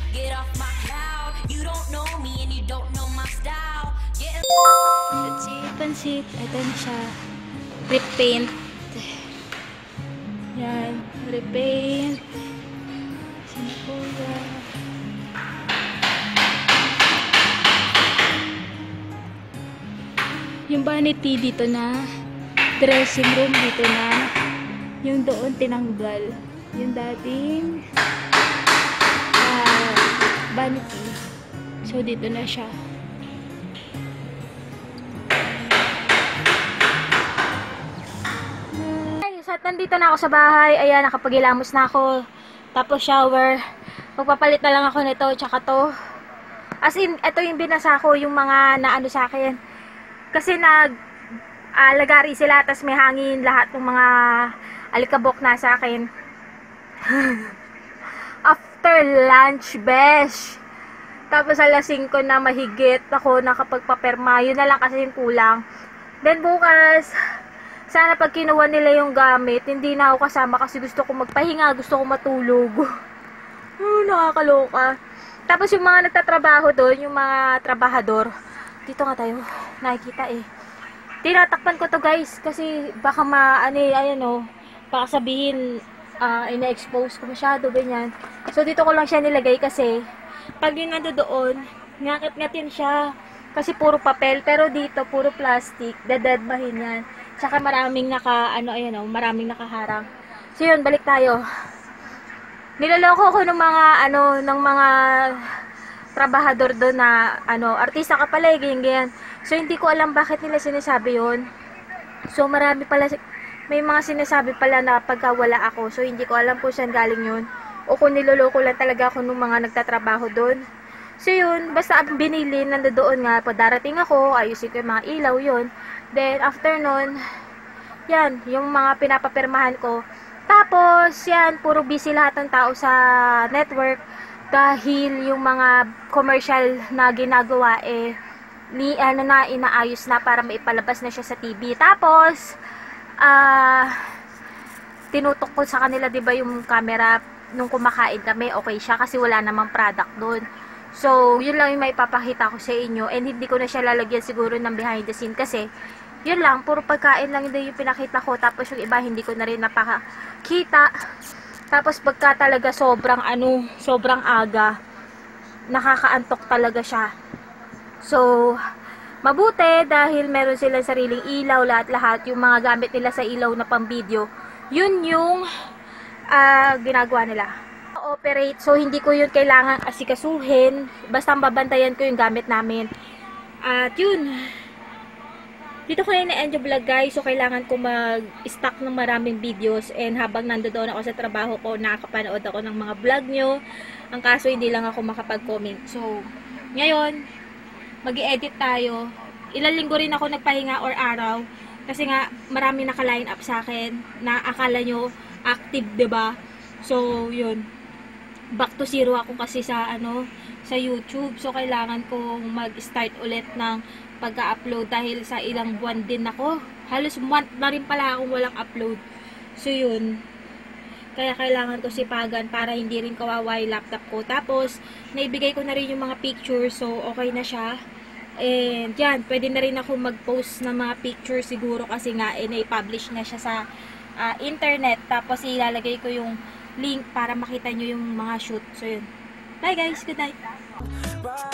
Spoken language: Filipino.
Get off my cloud. You don't know me and you don't know my style. Pansit. Ito na siya. Repaint. Yan. Repaint. Sino po yan? Yung vanity dito na. Dressing room dito na. Yung doon tinanggal. Yung dating vanity. So dito na siya. So, nandito na ako sa bahay. Ayan, nakapagilamos na ako. Tapos shower. Magpapalit na lang ako nito, tsaka to. As in, ito yung binasa ko, yung mga naano sa akin. Kasi lagari sila, tas may hangin lahat ng mga alikabok na sa akin. After lunch, besh. Tapos alas 5 na mahigit ako nakapagpaperma. Yun na lang kasi yung kulang. Then bukas, sana pag kinuha nila yung gamit, hindi na ako kasama kasi gusto ko magpahinga, gusto ko matulog. Nakakaloka. Tapos yung mga nagtatrabaho doon, yung mga trabahador, dito nga tayo, nakikita eh. Tinatakpan ko to guys, kasi baka baka sabihin, ina-expose ko masyado, ganyan. So dito ko lang siya nilagay kasi, pag yun nando doon, ngakit-ngatin siya. Kasi puro papel, pero dito puro plastic, dadadmahin yan. Tsaka maraming maraming nakaharang. So yun, balik tayo. Niloloko ko ng mga trabahador doon na artista ka pala, ganyan. So hindi ko alam bakit nila sinasabi yun. So may mga sinasabi pala na pagka wala ako. So hindi ko alam kung saan galing yun. O kung niloloko lang talaga ako ng mga nagtatrabaho doon. So yun, basta binili, nandoon nga, padarating ako, ayusin ko yung mga ilaw yun. Then, after nun, yan, yung mga pinapapirmahan ko. Tapos, yan, puro busy lahat ng tao sa network. Dahil yung mga commercial na ginagawa, inaayos na para maipalabas na siya sa TV. Tapos, tinutok ko sa kanila, diba yung camera, nung kumakain kami, okay siya kasi wala namang product doon. So, yun lang yung may papakita ko sa inyo. And hindi ko na siya lalagyan siguro ng behind the scene kasi, yun lang, puro pagkain lang yung pinakita ko. Tapos yung iba, hindi ko na rin napakita. Tapos pagka talaga sobrang aga, nakakaantok talaga siya. So, mabuti dahil meron silang sariling ilaw, lahat-lahat. Yung mga gamit nila sa ilaw na pang video, yun yung ginagawa nila. Operate, so hindi ko yun kailangan asikasuhin, basta babantayan ko yung gamit namin. At yun, dito ko na na-end yung vlog guys, so kailangan ko mag-stock ng maraming videos, and habang nandoon ako sa trabaho ko, nakakapanood ako ng mga vlog nyo. Ang kaso hindi lang ako makapag-comment. So ngayon, mag-i-edit tayo. Ilang linggo rin ako nagpahinga or araw, kasi nga marami naka-line up sa akin na akala nyo active, diba? So yun, back to zero ako kasi sa YouTube. So kailangan kong mag-start ulit ng pagka-upload dahil sa ilang buwan din ako. Halos month na rin pala akong walang upload. So yun, kaya kailangan ko sipagan para hindi rin kawawa yung laptop ko. Tapos naibigay ko na rin yung mga pictures, so okay na siya. And yan, pwede na rin ako mag-post ng mga pictures siguro kasi nga na-publish na siya sa internet. Tapos ilalagay ko yung link para makita nyo yung mga shoot. So yun. Bye guys, good night.